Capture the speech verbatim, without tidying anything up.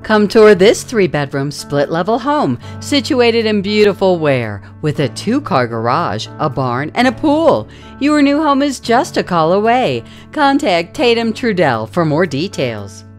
Come tour this three-bedroom, split-level home situated in beautiful Weare with a two-car garage, a barn, and a pool. Your new home is just a call away. Contact Tatum Trudel for more details.